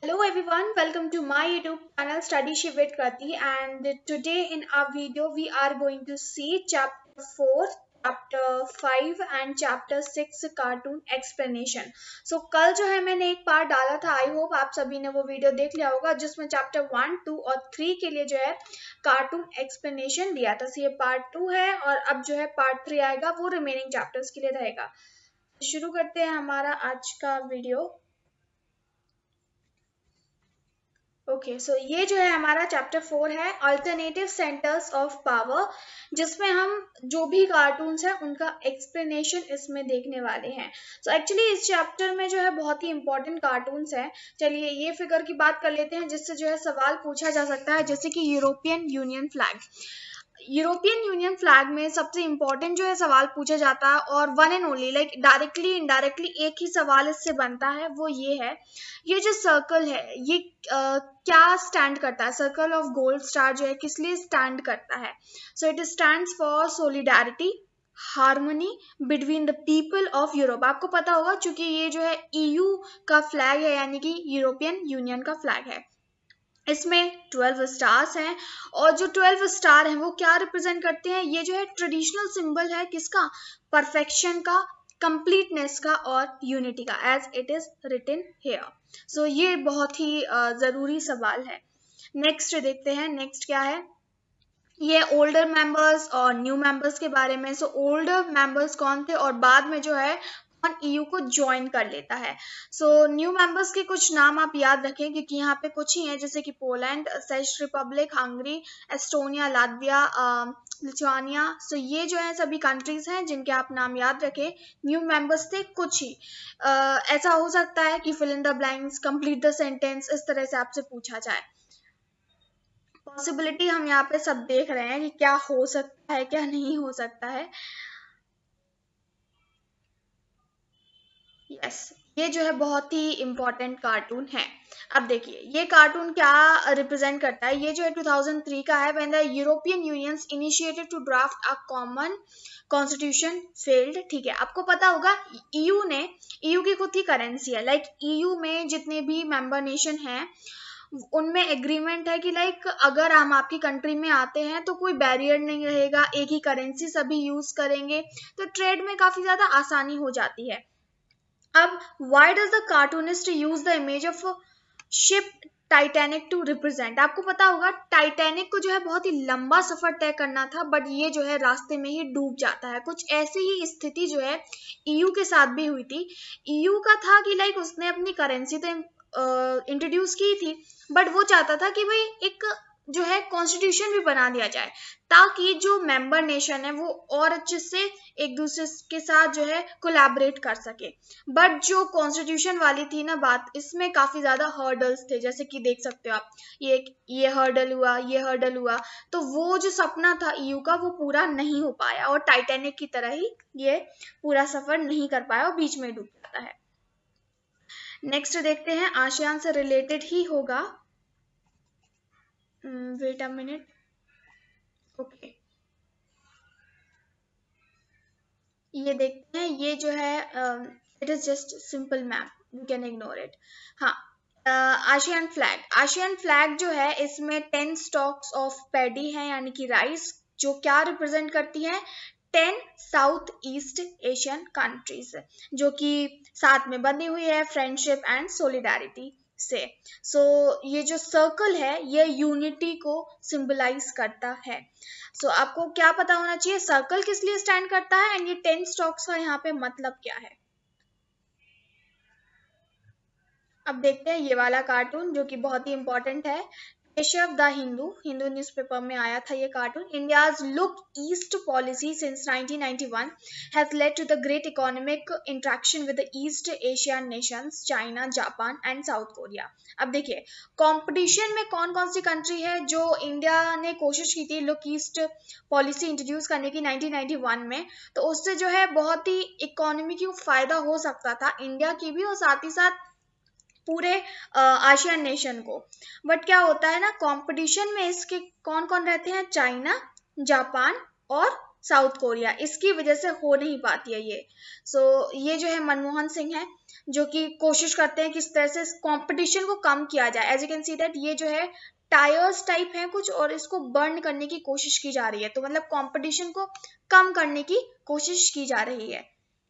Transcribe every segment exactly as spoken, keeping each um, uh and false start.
Hello everyone, welcome to my YouTube channel Study Shift with Krati, and today in our video we are going to see chapter four, chapter five and chapter six cartoon explanation. So कल जो है मैंने एक part डाला था, I hope आप सभी ने वो वीडियो देख लिया होगा जिसमें चैप्टर वन टू और थ्री के लिए जो है कार्टून एक्सप्लेनेशन दिया था. So ये पार्ट टू है और अब जो है पार्ट थ्री आएगा, वो रिमेनिंग चैप्टर्स के लिए रहेगा. शुरू करते हैं हमारा आज का video. Okay okay, so so ये जो है हमारा चैप्टर फोर है, अल्टरनेटिव सेंटर्स ऑफ पावर, जिसमें हम जो भी कार्टून्स हैं उनका एक्सप्लेनेशन इसमें देखने वाले हैं. सो so एक्चुअली इस चैप्टर में जो है बहुत ही इंपॉर्टेंट कार्टून्स हैं. चलिए ये फिगर की बात कर लेते हैं जिससे जो है सवाल पूछा जा सकता है, जैसे कि European Union flag. European Union flag में सबसे इंपॉर्टेंट जो है सवाल पूछा जाता है, और one and only like directly indirectly एक ही सवाल इससे बनता है, वो ये है, ये जो सर्कल है ये uh, क्या स्टैंड करता है. सर्कल ऑफ गोल्ड स्टार जो है किस लिए स्टैंड करता है. So it stands for solidarity, harmony between the people of Europe. आपको पता होगा क्योंकि ये जो है ईयू का फ्लैग है, यानी कि यूरोपियन यूनियन का फ्लैग है. इसमें ट्वेल्व स्टार्स हैं, और जो ट्वेल्व स्टार हैं वो क्या रिप्रेजेंट करते हैं. ये जो है ट्रेडिशनल सिंबल है किसका, परफेक्शन का, कंप्लीटनेस का और यूनिटी का, as it is written here. So ये बहुत ही uh, जरूरी सवाल है. नेक्स्ट देखते हैं, नेक्स्ट क्या है. ये ओल्डर मेंबर्स और न्यू मेंबर्स के बारे में. सो ओल्डर मेंबर्स कौन थे और बाद में जो है ईयू को ज्वाइन कर लेता है. सो न्यू मेंबर्स के कुछ नाम आप याद रखें क्योंकि यहाँ पे कुछ ही हैं, जैसे कि पोलैंड, चेक Republic, Hungary, Estonia, Latvia, Lithuania. So ये जो है सभी कंट्रीज हैं जिनके आप नाम याद रखें. न्यू मेंबर्स थे कुछ ही. uh, ऐसा हो सकता है कि fill in the blanks, complete the sentence, इस तरह से आपसे पूछा जाए. पॉसिबिलिटी हम यहाँ पे सब देख रहे हैं कि क्या हो सकता है क्या नहीं हो सकता है. यस yes, ये जो है बहुत ही इम्पोर्टेंट कार्टून है. अब देखिए ये कार्टून क्या रिप्रेजेंट करता है. ये जो है टू थाउजेंड थ्री का है, when the European unions initiated to draft a common constitution failed. ठीक है, आपको पता होगा ईयू ने, ईयू की खुद की करेंसी है, लाइक ईयू में जितने भी मेंबर नेशन हैं उनमें एग्रीमेंट है कि लाइक अगर हम आपकी कंट्री में आते हैं तो कोई बैरियर नहीं रहेगा, एक ही करेंसी सभी यूज करेंगे, तो ट्रेड में काफी ज्यादा आसानी हो जाती है. अब why does the cartoonist use the image of ship Titanic to represent. आपको पता होगा टाइटैनिक को जो है बहुत ही लंबा सफर तय करना था, बट ये जो है रास्ते में ही डूब जाता है. कुछ ऐसी ही स्थिति जो है ईयू के साथ भी हुई थी. ईयू का था कि लाइक उसने अपनी करेंसी तो इंट्रोड्यूस की थी, बट वो चाहता था कि भाई एक जो है कॉन्स्टिट्यूशन भी बना दिया जाए ताकि जो मेंबर नेशन है वो और अच्छे से एक दूसरे के साथ जो है कोलैबोरेट कर सके. बट जो कॉन्स्टिट्यूशन वाली थी ना बात, इसमें काफी ज्यादा हर्डल्स थे, जैसे कि देख सकते हो आप, ये ये हर्डल हुआ, ये हर्डल हुआ, तो वो जो सपना था ईयू का वो पूरा नहीं हो पाया, और टाइटैनिक की तरह ही ये पूरा सफर नहीं कर पाया और बीच में डूब जाता है. नेक्स्ट देखते हैं, आसियान से रिलेटेड ही होगा. Wait a minute. ओके, ये देखते हैं, ये जो है it is just simple map, you can ignore it. हाँ, आशियन फ्लैग, आशियन फ्लैग जो है इसमें टेन स्टॉक्स ऑफ पैडी है, यानी कि राइस, जो क्या रिप्रेजेंट करती है, ten South East Asian countries, जो कि साथ में बंधी हुई है फ्रेंडशिप एंड सोलिडारिटी से. सो so, ये जो सर्कल है ये यूनिटी को सिंबलाइज करता है. सो so, आपको क्या पता होना चाहिए सर्कल किस लिए स्टैंड करता है, एंड ये टेन स्टॉक्स का यहाँ पे मतलब क्या है. अब देखते हैं ये वाला कार्टून जो कि बहुत ही इंपॉर्टेंट है. केशव द हिंदू, हिंदू न्यूज़पेपर में आया था ये cartoon. India's look east policy since nineteen ninety one has led to the great economic interaction with the East Asian nations, China, Japan and South Korea. अब देखिए कंपटीशन में कौन कौन सी कंट्री है जो इंडिया ने कोशिश की थी लुक ईस्ट पॉलिसी इंट्रोड्यूस करने की नाइनटीन नाइंटी वन में, तो उससे जो है बहुत ही इकोनॉमी की फायदा हो सकता था इंडिया की भी और साथ ही साथ पूरे आशियन नेशन को. बट क्या होता है ना, कंपटीशन में इसके कौन कौन रहते हैं, चाइना, जापान और साउथ कोरिया, इसकी वजह से हो नहीं पाती है ये। सो so, ये जो है मनमोहन सिंह है जो कि कोशिश करते हैं किस तरह से कंपटीशन को कम किया जाए। As you can see that ये जो है टायर्स टाइप है कुछ और इसको बर्न करने की कोशिश की जा रही है, तो मतलब कंपटीशन को कम करने की कोशिश की जा रही है।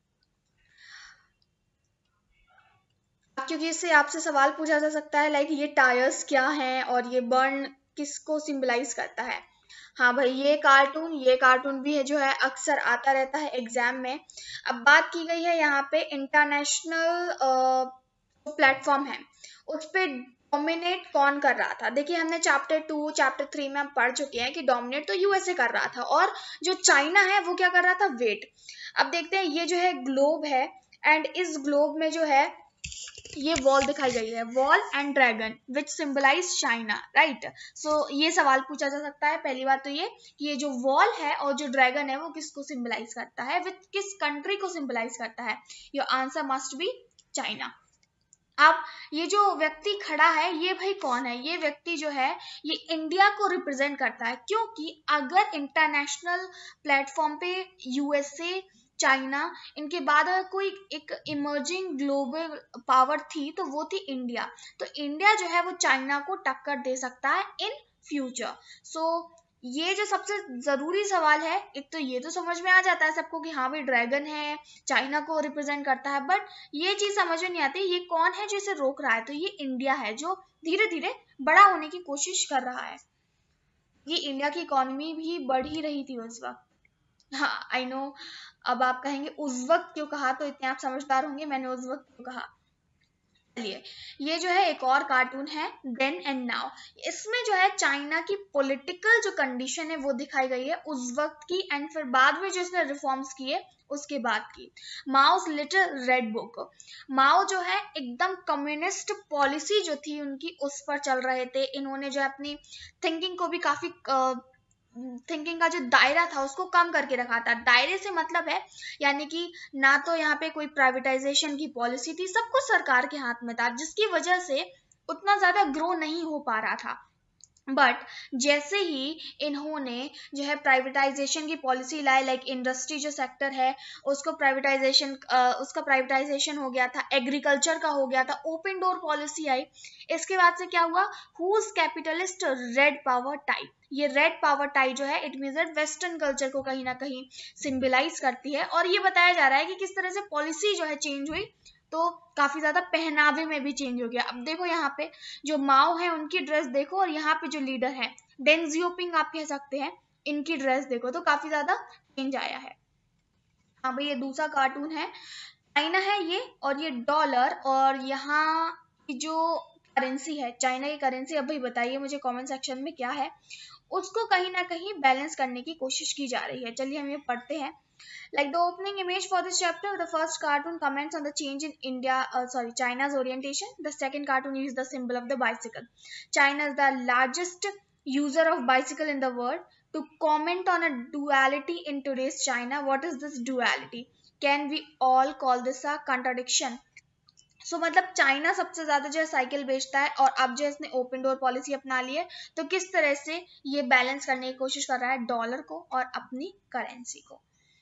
क्योंकि इससे आपसे सवाल पूछा जा सकता है लाइक ये टायर्स क्या हैं और ये बर्न किसको सिंबलाइज करता है। हाँ भाई, ये कार्टून ये कार्टून भी है जो है अक्सर आता रहता है एग्जाम में। अब बात की गई है यहाँ पे इंटरनेशनल प्लेटफॉर्म है उस पे डोमिनेट कौन कर रहा था। देखिए हमने चैप्टर टू चैप्टर थ्री में हम पढ़ चुके हैं कि डोमिनेट तो यूएसए कर रहा था और जो चाइना है वो क्या कर रहा था, वेट। अब देखते हैं, ये जो है ग्लोब है एंड इस ग्लोब में जो है ये वॉल दिखाई गई है, wall and dragon which symbolise China, right. So ये सवाल पूछा जा सकता है। पहली बात तो ये कि ये जो वॉल है और जो ड्रैगन है वो किसको सिंबलाइज करता है, विथ किस कंट्री को सिंबलाइज करता है। Your answer must be China. अब ये जो व्यक्ति खड़ा है ये भाई कौन है, ये व्यक्ति जो है ये इंडिया को रिप्रेजेंट करता है, क्योंकि अगर इंटरनेशनल प्लेटफॉर्म पे यूएसए चाइना इनके बाद अगर कोई एक इमर्जिंग ग्लोबल पावर थी तो वो थी इंडिया। तो इंडिया जो है वो चाइना को टक्कर दे सकता है इन फ्यूचर। सो ये जो सबसे जरूरी सवाल है, एक तो ये तो समझ में आ जाता है सबको कि हाँ भाई ड्रैगन है, चाइना को रिप्रेजेंट करता है, बट ये चीज समझ में नहीं आती ये कौन है जो इसे रोक रहा है। तो ये इंडिया है जो धीरे धीरे बड़ा होने की कोशिश कर रहा है। ये इंडिया की इकोनॉमी भी बढ़ ही रही थी उस वक्त। हाँ आई नो, अब आप कहेंगे उस वक्त क्यों कहा, तो इतने आप समझदार होंगे मैंने उस वक्त क्यों कहा। चलिए, ये जो है एक और कार्टून है देन एंड नाउ। इसमें जो है चाइना की पॉलिटिकल जो कंडीशन है वो दिखाई गई है उस वक्त की एंड फिर बाद में जो इसने रिफॉर्म्स किए उसके बाद की। Mao's little red book, Mao जो है एकदम कम्युनिस्ट पॉलिसी जो थी उनकी उस पर चल रहे थे। इन्होंने जो अपनी थिंकिंग को भी काफी थिंकिंग का जो दायरा था उसको कम करके रखा था। दायरे से मतलब है यानी कि ना तो यहाँ पे कोई प्राइवेटाइजेशन की पॉलिसी थी, सब कुछ सरकार के हाथ में था, जिसकी वजह से उतना ज्यादा ग्रो नहीं हो पा रहा था। बट जैसे ही इन्होंने जो है प्राइवेटाइजेशन की पॉलिसी लाई, लाइक इंडस्ट्री जो सेक्टर है उसको प्राइवेटाइजेशन उसका प्राइवेटाइजेशन हो गया था, एग्रीकल्चर का हो गया था, ओपन डोर पॉलिसी आई। इसके बाद से क्या हुआ, whose capitalist red power tie. ये रेड पावर टाई जो है it means that western culture को कहीं ना कहीं सिंबलाइज करती है। और ये बताया जा रहा है कि किस तरह से पॉलिसी जो है चेंज हुई, तो काफी ज्यादा पहनावे में भी चेंज हो गया। अब देखो यहाँ पे जो माओ है उनकी ड्रेस देखो और यहाँ पे जो लीडर है डेंग जियोपिंग आप कह सकते हैं, इनकी ड्रेस देखो तो काफी ज्यादा चेंज आया है। हाँ भाई, ये दूसरा कार्टून है, चाइना है ये और ये डॉलर, और यहाँ की जो करेंसी है चाइना की करेंसी, अब भाई बताइए मुझे कमेंट सेक्शन में क्या है, उसको कहीं ना कहीं बैलेंस करने की कोशिश की जा रही है। चलिए हम ये पढ़ते हैं। Like the opening image for this chapter, the first cartoon comments on the change in India, uh, sorry, China's orientation. The second cartoon is the symbol of the bicycle. China is the largest user of bicycle in the world. To comment on a duality in today's China, what is this duality? Can we all call this a contradiction? So so, मतलब China सबसे ज्यादा जो है cycle बेचता है और अब जो इसने ओपन डोर पॉलिसी अपना ली है, तो किस तरह से ये बैलेंस करने की कोशिश कर रहा है डॉलर को और अपनी करेंसी को।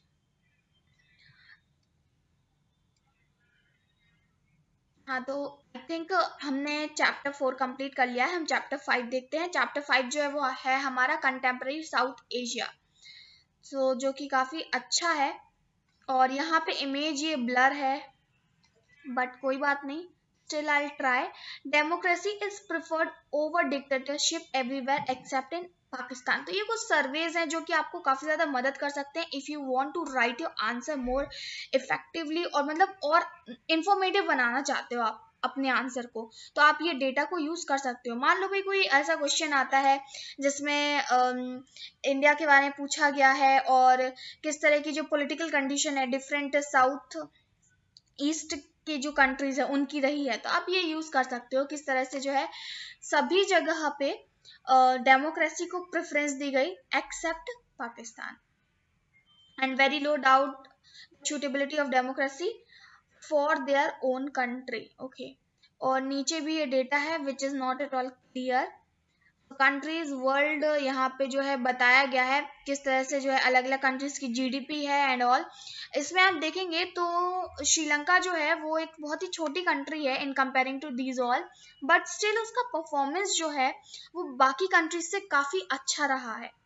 हाँ तो आई थिंक हमने चैप्टर फोर कंप्लीट कर लिया है, हम चैप्टर फाइव देखते हैं। चैप्टर फाइव जो है वो है हमारा कंटेम्प्रेरी साउथ एशिया, सो जो कि काफी अच्छा है। और यहाँ पे इमेज ये ब्लर है बट कोई बात नहीं, still I try. Democracy is preferred over dictatorship everywhere except in Pakistan. तो ये कुछ सर्वेज हैं जो कि आपको काफी ज्यादा मदद कर सकते हैं if you want to write your answer more effectively, और मतलब और इंफॉर्मेटिव बनाना चाहते हो आप अपने आंसर को, तो आप ये डेटा को यूज कर सकते हो। मान लो भाई कोई ऐसा क्वेश्चन आता है जिसमें इंडिया के बारे में पूछा गया है और किस तरह की जो पॉलिटिकल कंडीशन है डिफरेंट साउथ ईस्ट की जो कंट्रीज है उनकी रही है, तो आप ये यूज कर सकते हो किस तरह से जो है सभी जगह पे डेमोक्रेसी uh, को प्रेफरेंस दी गई except Pakistan. And very low doubt suitability of democracy for their own country. Okay, और नीचे भी ये डेटा है which is not at all clear countries world यहाँ पे जो है बताया गया है किस तरह से जो है अलग अलग कंट्रीज की जीडीपी है एंड ऑल। इसमें आप देखेंगे तो श्रीलंका जो है वो एक बहुत ही छोटी कंट्री है in comparing to these all, but still उसका परफॉर्मेंस जो है वो बाकी कंट्रीज से काफी अच्छा रहा है।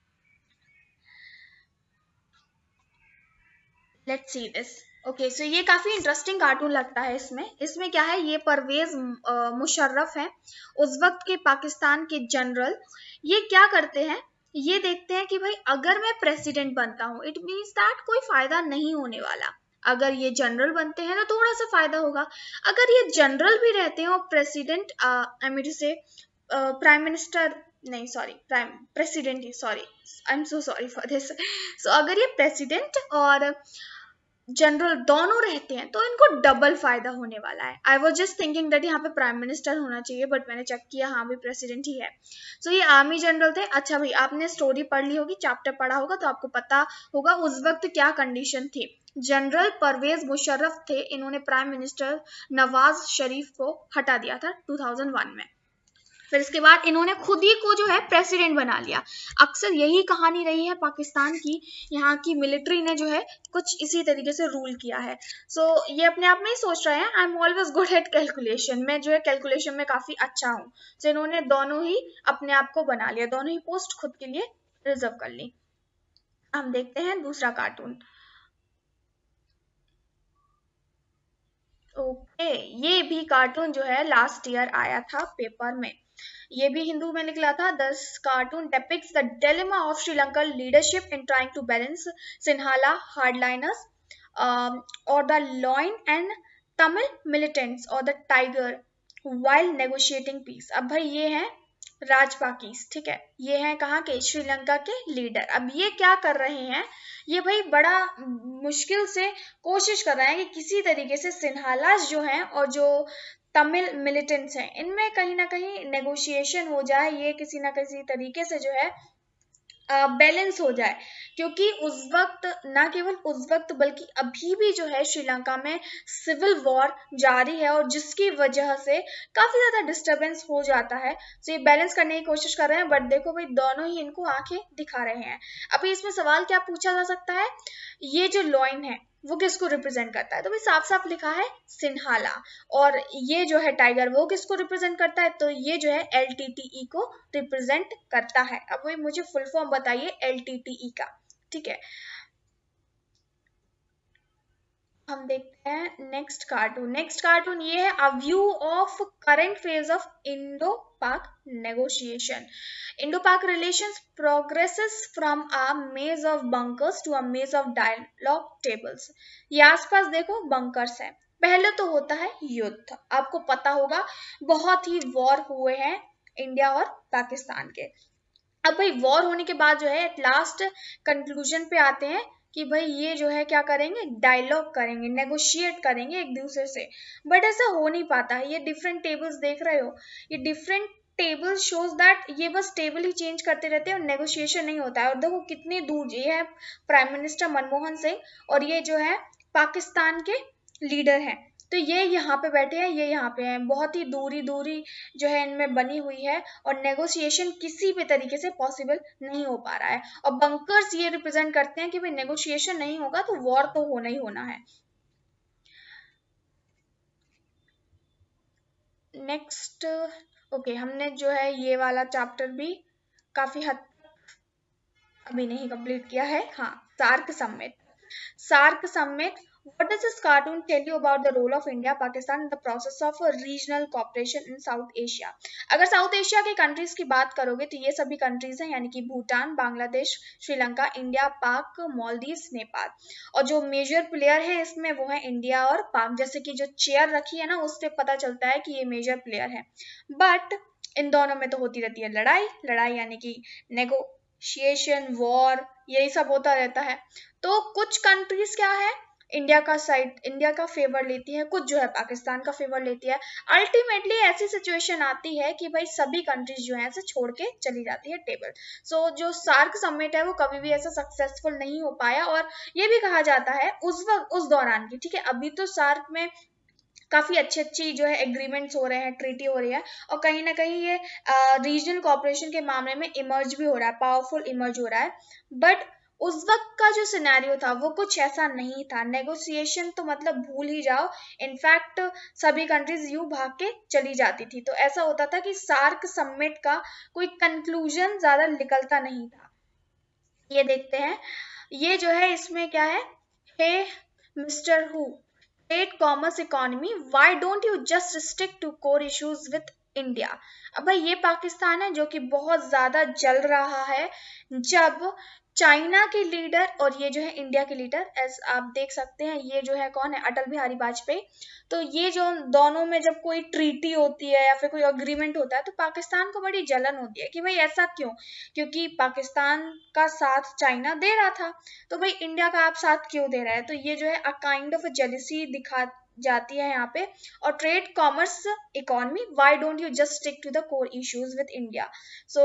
Let's see this. Okay, so ये काफी इंटरेस्टिंग कार्टून लगता है। इसमें इसमें क्या है, ये परवेज मुशर्रफ है, उस वक्त के पाकिस्तान के जनरल। ये क्या करते हैं, ये देखते हैं कि भाई अगर मैं प्रेसिडेंट बनता हूँ इट मीन्स दैट कोई फायदा नहीं होने वाला। अगर ये जनरल बनते हैं तो थोड़ा सा फायदा होगा। अगर ये जनरल भी रहते हैं और president I mean to say prime minister नहीं सॉरी प्राइम प्रेसिडेंट ही sorry I am so sorry for this. So अगर ये प्रेसिडेंट और जनरल दोनों रहते हैं तो इनको डबल फायदा होने वाला है। I was just thinking that यहाँ पे प्राइम मिनिस्टर होना चाहिए, बट मैंने चेक किया हाँ भी प्रेसिडेंट ही है। सो so, ये आर्मी जनरल थे। अच्छा भाई, आपने स्टोरी पढ़ ली होगी, चैप्टर पढ़ा होगा तो आपको पता होगा उस वक्त क्या कंडीशन थी। जनरल परवेज मुशर्रफ थे, इन्होंने प्राइम मिनिस्टर नवाज शरीफ को हटा दिया था टू थाउजेंड वन में। फिर इसके बाद इन्होंने खुद ही को जो है प्रेसिडेंट बना लिया। अक्सर यही कहानी रही है पाकिस्तान की, यहाँ की मिलिट्री ने जो है कुछ इसी तरीके से रूल किया है। सो so, ये अपने आप में ही सोच रहे हैं I am always good at calculation, मैं जो है कैलकुलेशन में काफी अच्छा हूँ। सो so, इन्होंने दोनों ही अपने आप को बना लिया, दोनों ही पोस्ट खुद के लिए रिजर्व कर ली। हम देखते हैं दूसरा कार्टून। ओके okay, ये भी कार्टून जो है लास्ट ईयर आया था पेपर में, ये भी हिंदू में निकला था। This cartoon depicts the dilemma of Sri Lankan leadership in trying to balance Sinhala hardliners um, or the Loin and Tamil militants or the Tiger while negotiating peace। अब भाई ये हैं राजपाकीस, ठीक है, ये हैं कहाँ के, श्रीलंका के लीडर। अब ये क्या कर रहे हैं, ये भाई बड़ा मुश्किल से कोशिश कर रहे हैं कि किसी तरीके से सिन्हालास जो हैं और जो तमिल मिलिटेंट्स हैं इनमें कहीं ना कहीं नेगोशिएशन हो जाए, ये किसी ना किसी तरीके से जो है बैलेंस uh, हो जाए। क्योंकि उस वक्त, ना केवल उस वक्त बल्कि अभी भी जो है श्रीलंका में सिविल वॉर जारी है और जिसकी वजह से काफी ज्यादा डिस्टरबेंस हो जाता है। तो ये बैलेंस करने की कोशिश कर रहे हैं, बट देखो भाई दोनों ही इनको आंखें दिखा रहे हैं। अभी इसमें सवाल क्या पूछा जा सकता है, ये जो लॉइन है वो किसको रिप्रेजेंट करता है, तो भाई साफ साफ लिखा है सिन्हाला। और ये जो है टाइगर वो किसको रिप्रेजेंट करता है, तो ये जो है एलटीटीई को रिप्रेजेंट करता है। अब वही मुझे फुल फॉर्म बताइए एलटीटीई का, ठीक है। हम देखते हैं नेक्स्ट कार्टून। नेक्स्ट कार्टून ये है a view of current phase of Indo Pak negotiation. Indo Pak relations progresses from a maze of bunkers to a maze of dialogue tables. ये आसपास देखो बंकर्स है। पहले तो होता है युद्ध, आपको पता होगा बहुत ही वॉर हुए हैं इंडिया और पाकिस्तान के। अब भाई वॉर होने के बाद जो है एट लास्ट कंक्लूजन पे आते हैं कि भाई ये जो है क्या करेंगे, डायलॉग करेंगे, नेगोशिएट करेंगे एक दूसरे से। बट ऐसा हो नहीं पाता है। ये डिफरेंट टेबल्स देख रहे हो, ये डिफरेंट टेबल शोज दैट ये बस टेबल ही चेंज करते रहते हैं और नेगोशिएशन नहीं होता है। और देखो कितनी दूर, ये है प्राइम मिनिस्टर मनमोहन सिंह और ये जो है पाकिस्तान के लीडर हैं, तो ये यहाँ पे बैठे हैं, ये यहाँ पे हैं, बहुत ही दूरी दूरी जो है इनमें बनी हुई है और नेगोशिएशन किसी भी तरीके से पॉसिबल नहीं हो पा रहा है। और बंकर्स ये रिप्रेजेंट करते हैं कि भाई नेगोशिएशन नहीं होगा तो वॉर तो होना ही होना है। नेक्स्ट ओके, हमने जो है ये वाला चैप्टर भी काफी हद अभी नहीं कंप्लीट किया है। हाँ, SAARC summit. SAARC summit, what does this cartoon tell you about the role of India, Pakistan in the process of regional cooperation in South Asia? अगर साउथ एशिया के कंट्रीज की बात करोगे तो ये सभी कंट्रीज हैं, यानी कि भूटान, बांग्लादेश, श्रीलंका, इंडिया, पाक, मालदीव्स, नेपाल। और जो मेजर प्लेयर है इसमें वो है इंडिया और पाक। जैसे कि जो चेयर रखी है ना उससे पता चलता है कि ये मेजर प्लेयर है। बट इन दोनों में तो होती रहती है लड़ाई, लड़ाई यानी कि नेगोशिएशन, वॉर, यही सब होता रहता है। तो कुछ कंट्रीज क्या है, इंडिया का साइड, इंडिया का फेवर लेती है, कुछ जो है पाकिस्तान का फेवर लेती है। अल्टीमेटली ऐसी सिचुएशन आती है कि भाई सभी कंट्रीज जो है ऐसे छोड़ के चली जाती है टेबल। सो so, जो सार्क समिट है वो कभी भी ऐसा सक्सेसफुल नहीं हो पाया और ये भी कहा जाता है उस वक्त, उस दौरान की, ठीक है। अभी तो सार्क में काफी अच्छी अच्छी जो है एग्रीमेंट्स हो रहे हैं, ट्रीटी हो रही है, और कहीं ना कहीं ये रीजनल कॉपरेशन के मामले में इमर्ज भी हो रहा है, पावरफुल इमर्ज हो रहा है। बट उस वक्त का जो सिनेरियो था वो कुछ ऐसा नहीं था। नेगोशिएशन तो मतलब भूल ही जाओ, इनफैक्ट सभी कंट्रीज यूं भाग के चली जाती थी। तो ऐसा होता था कि सार्क समिट का कोई कंक्लूजन ज्यादा निकलता नहीं था। ये देखते हैं, ये जो है इसमें क्या है, hey mister who, trade commerce economy, why don't you just stick to core issues with India. अब भाई ये पाकिस्तान है जो कि बहुत ज्यादा जल रहा है, जब चाइना के लीडर और ये जो है इंडिया के लीडर, एस आप देख सकते हैं, ये जो है कौन है, अटल बिहारी वाजपेयी। तो ये जो दोनों में जब कोई ट्रीटी होती है या फिर कोई अग्रीमेंट होता है तो पाकिस्तान को बड़ी जलन होती है कि भाई ऐसा क्यों, क्योंकि पाकिस्तान का साथ चाइना दे रहा था, तो भाई इंडिया का आप साथ क्यों दे रहा है। तो ये जो है अ काइंड ऑफ जेलिसी दिखा जाती है यहाँ पे। और trade commerce economy, why don't you just stick to the core issues with India. So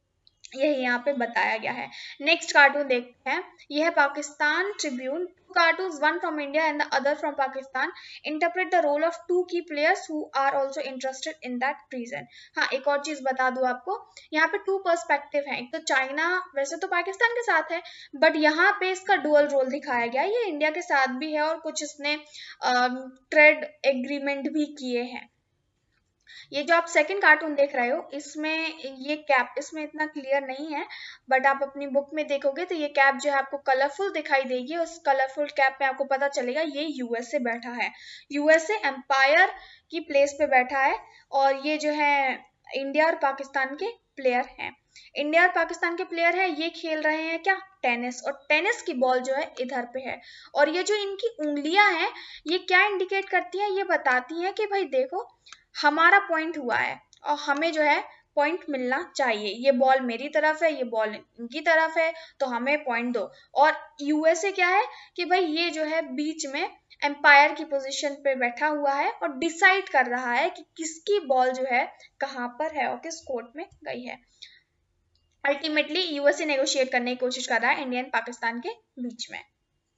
यही यहाँ पे बताया गया है। नेक्स्ट कार्टून देखते हैं, यह है Pakistan Tribune. Two cartoons, one from India and the other from Pakistan, interpret the role of two key players who are also interested in that region. हाँ, एक और चीज बता दूं आपको, यहाँ पे टू पर्सपेक्टिव है। एक तो चाइना वैसे तो पाकिस्तान के साथ है, बट यहाँ पे इसका डुअल रोल दिखाया गया है, ये इंडिया के साथ भी है और कुछ इसने ट्रेड एग्रीमेंट भी किए हैं। ये जो आप सेकंड कार्टून देख रहे हो, इसमें ये कैप इसमें इतना क्लियर नहीं है, बट आप अपनी बुक में देखोगे तो ये कैप जो है आपको कलरफुल दिखाई देगी। उस कलरफुल कैप में आपको पता चलेगा ये यूएसए बैठा है, यूएसए एम्पायर की प्लेस पे बैठा है, और ये जो है इंडिया और पाकिस्तान के प्लेयर हैं। इंडिया और पाकिस्तान के प्लेयर है, ये खेल रहे हैं क्या, टेनिस, और टेनिस की बॉल जो है इधर पे है। और ये जो इनकी उंगलियां हैं, ये क्या इंडिकेट करती हैं, ये बताती हैं कि भाई देखो हमारा पॉइंट हुआ है और हमें जो है पॉइंट मिलना चाहिए, ये बॉल मेरी तरफ है, ये बॉल इनकी तरफ है, तो हमें पॉइंट दो। और यूएसए क्या है कि भाई ये जो है बीच में एम्पायर की पोजीशन पे बैठा हुआ है और डिसाइड कर रहा है कि किसकी बॉल जो है कहाँ पर है और किस कोर्ट में गई है। अल्टीमेटली यूएसए नेगोशिएट करने की कोशिश कर रहा है इंडिया एंड पाकिस्तान के बीच में,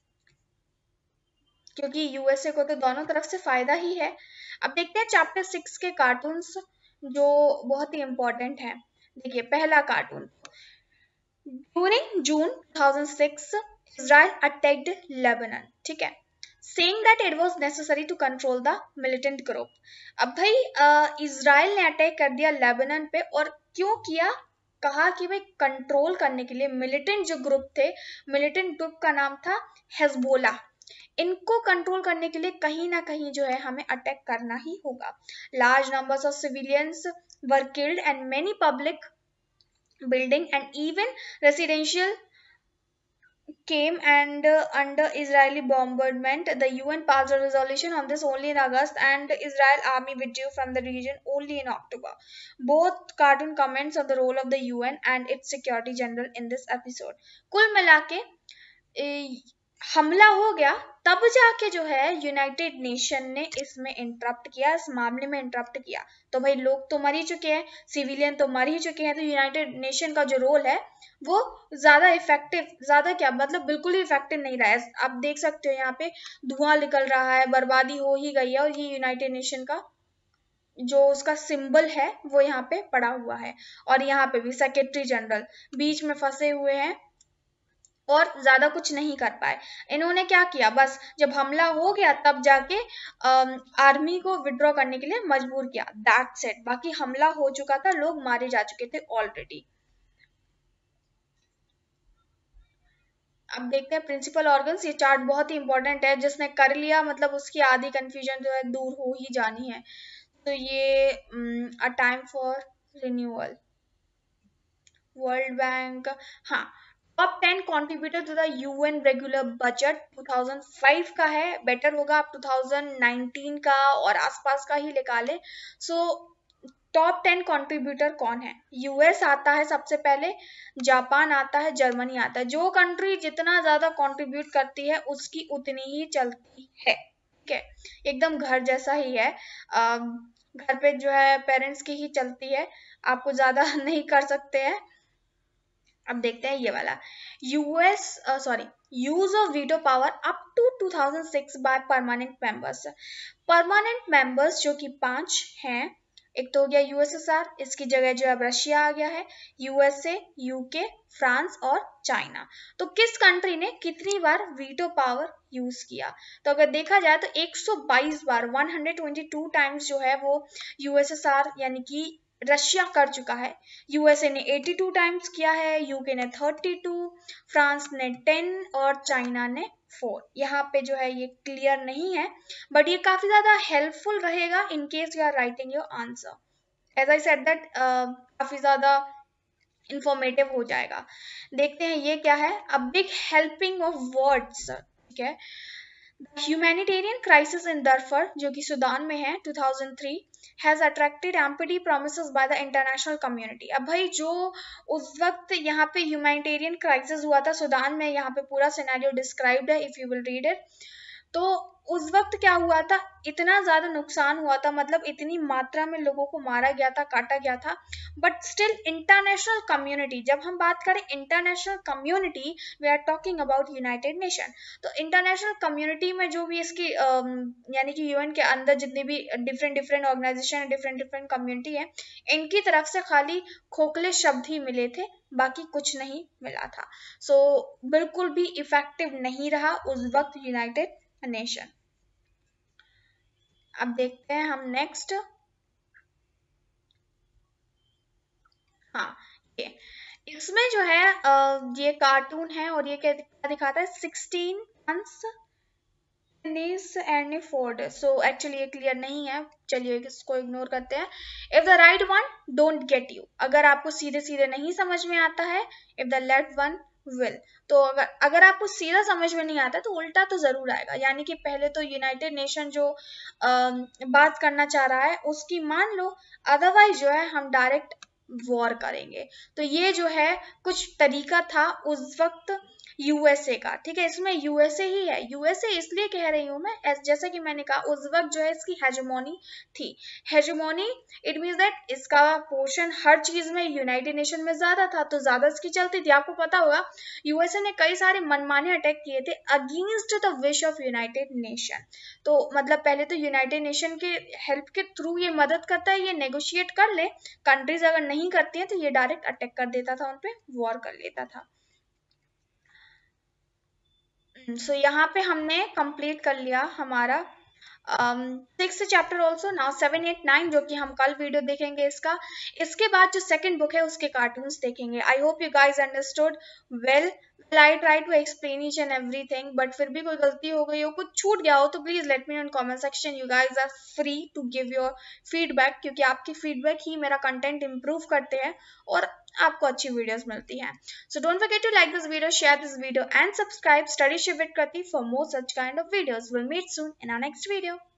क्योंकि यूएसए को तो दोनों तरफ से फायदा ही है। अब देखते हैं चैप्टर सिक्स के कार्टून्स जो बहुत ही इंपॉर्टेंट है। देखिए पहला cartoon, during June two thousand six Israel attacked Lebanon, ठीक है, saying that it was necessary to control the militant group। अब भाई इजराइल ने अटैक कर दिया लेबनान पे, और क्यों किया, कहा कि भाई कंट्रोल करने के लिए मिलिटेंट जो ग्रुप थे, मिलिटेंट ग्रुप का नाम था हेजबोला, इनको कंट्रोल करने के लिए कहीं ना कहीं जो है हमें अटैक करना ही होगा। Large numbers of civilians were killed and many public building and even residential came and uh, under Israeli bombardment. The U N passed a resolution on this only in August, and Israel army withdrew from the region only in October. Both cartoon comments on the role of the U N and its Security General in this episode. कुल मिलाके हमला हो गया, तब जाके जो है United nation ने इसमें इंटरप्ट किया, इस मामले में इंटरप्ट किया। तो भाई लोग तो मर ही चुके हैं, सिविलियन तो मर ही चुके हैं, तो यूनाइटेड नेशन का जो रोल है वो ज्यादा इफेक्टिव, ज्यादा क्या मतलब बिल्कुल ही इफेक्टिव नहीं रहा है। आप देख सकते हो यहाँ पे धुआं निकल रहा है, बर्बादी हो ही गई है, और ये यूनाइटेड नेशन का जो उसका सिंबल है वो यहाँ पे पड़ा हुआ है, और यहाँ पे भी सेक्रेटरी जनरल बीच में फंसे हुए हैं और ज्यादा कुछ नहीं कर पाए। इन्होंने क्या किया, बस जब हमला हो गया तब जाके आर्मी को विड्रॉ करने के लिए मजबूर किया, दैट्स इट। बाकी हमला हो चुका था, लोग मारे जा चुके थे ऑलरेडी। अब देखते हैं प्रिंसिपल ऑर्गन्स। ये चार्ट बहुत ही इंपॉर्टेंट है, जिसने कर लिया मतलब उसकी आधी कंफ्यूजन जो है दूर हो ही जानी है। तो ये a time for renewal, World Bank, हाँ, top ten contributor to the UN regular budget two thousand five का है, बेटर होगा आप टू थाउजेंड नाइनटीन का और आसपास का ही निकाले। सो टॉप टेन कॉन्ट्रीब्यूटर कौन है, यूएस आता है सबसे पहले, जापान आता है, जर्मनी आता है। जो कंट्री जितना ज्यादा कंट्रीब्यूट करती है उसकी उतनी ही चलती है, ठीक है, एकदम घर जैसा ही है। आ, घर पे जो है पेरेंट्स की ही चलती है, आपको ज्यादा नहीं कर सकते हैं। अब देखते हैं ये वाला, US sorry use of veto power up to two thousand six by permanent members. Permanent members जो कि पांच हैं, एक तो हो गया यूएसएसआर, इसकी जगह जो अब रशिया आ गया है, यूएसए, यूके, फ्रांस और चाइना। तो किस कंट्री ने कितनी बार वीटो पावर यूज किया? तो अगर देखा जाए तो एक सौ बाईस बार, एक सौ बाईस टाइम्स जो है वो यूएसएसआर यानी कि रशिया कर चुका है। यूएसए ने बयासी टाइम्स किया है, यूके ने बत्तीस, फ्रांस ने दस और चाइना ने चार। यहाँ पे जो है ये क्लियर नहीं है, बट ये काफी ज्यादा हेल्पफुल रहेगा in case you are writing your answer. As I said that काफी ज्यादा इंफॉर्मेटिव हो जाएगा। देखते हैं ये क्या है, a big helping of words. ठीक है, ह्यूमैनिटेरियन क्राइसिस इन दरफर जो कि सूडान में है two thousand three has attracted empty promises by the international community। अब भाई जो उस वक्त यहाँ पे ह्यूमैनिटेरियन क्राइसिस हुआ था सूडान में, यहाँ पे पूरा सिनेरियो डिस्क्राइब्ड है, if you will read it. तो उस वक्त क्या हुआ था, इतना ज्यादा नुकसान हुआ था, मतलब इतनी मात्रा में लोगों को मारा गया था, काटा गया था, बट स्टिल इंटरनेशनल कम्युनिटी, जब हम बात करें international community, we are talking about United Nation. तो इंटरनेशनल कम्युनिटी में जो भी इसकी यानी कि यूएन के अंदर जितनी भी different different organisation, different different community है, इनकी तरफ से खाली खोखले शब्द ही मिले थे, बाकी कुछ नहीं मिला था। सो so, बिल्कुल भी इफेक्टिव नहीं रहा उस वक्त यूनाइटेड नेशन। अब देखते हैं हम नेक्स्ट। हाँ, ये इसमें जो है ये कार्टून है और ये क्या दिखाता है, sixteen months and ford. So actually ये क्लियर नहीं है, चलिए इसको इग्नोर करते हैं। If the right one don't get you, अगर आपको सीधे सीधे नहीं समझ में आता है, if the left one will, तो अगर अगर आपको सीधा समझ में नहीं आता तो उल्टा तो जरूर आएगा। यानी कि पहले तो यूनाइटेड नेशन जो आ, बात करना चाह रहा है उसकी मान लो, अदरवाइज जो है हम डायरेक्ट वॉर करेंगे। तो ये जो है कुछ तरीका था उस वक्त यूएसए का। ठीक है, इसमें यूएसए ही है, यूएसए इसलिए कह रही हूं मैं, जैसा कि मैंने कहा उस वक्त जो है इसकी हेजेमोनी थी। हेजेमोनी इट मींस दैट इसका पोर्शन हर चीज में यूनाइटेड नेशन में ज्यादा था, तो ज्यादा इसकी चलती थी। आपको पता होगा यूएसए ने कई सारे मनमाने अटैक किए थे against the wish of United Nation. तो मतलब पहले तो यूनाइटेड नेशन के हेल्प के थ्रू ये मदद करता है, ये नेगोशिएट कर ले, कंट्रीज अगर नहीं करती है तो ये डायरेक्ट अटैक कर देता था, उनपे वॉर कर लेता था। सो so, यहाँ पे हमने कंप्लीट कर लिया हमारा six chapter also. Now seven eight nine जो कि हम कल वीडियो देखेंगे इसका। इसके बाद जो सेकंड बुक है उसके कार्टून्स देखेंगे। I hope you guys understood well. I try to explain each and everything, but फिर भी कोई गलती हो गई हो, कुछ छूट गया हो तो please let me know in comment section. You guys are free to give your feedback, क्योंकि आपकी फीडबैक ही मेरा कंटेंट इम्प्रूव करते हैं और आपको अच्छी वीडियोस मिलती हैं। So don't forget to like this video, share this video and subscribe. Study Shiv with Krati for more such kind of videos. We'll meet soon in our next video.